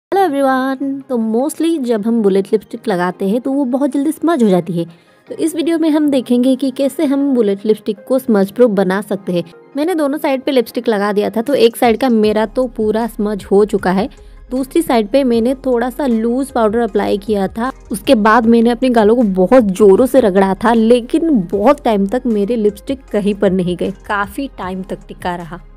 Hello everyone. तो mostly जब हम बुलेट लिपस्टिक लगाते हैं तो वो बहुत जल्दी स्मज हो जाती है। तो इस वीडियो में हम देखेंगे कि कैसे हम बुलेट लिपस्टिक को स्मज प्रूफ बना सकते हैं। मैंने दोनों साइड पे लिपस्टिक लगा दिया था, तो एक साइड का मेरा तो पूरा स्मज हो चुका है। दूसरी साइड पे मैंने थोड़ा सा लूज पाउडर अप्लाई किया था। उसके बाद मैंने अपने गालों को बहुत जोरों से रगड़ा था, लेकिन बहुत टाइम तक मेरे लिपस्टिक कहीं पर नहीं गए, काफ़ी टाइम तक टिका रहा।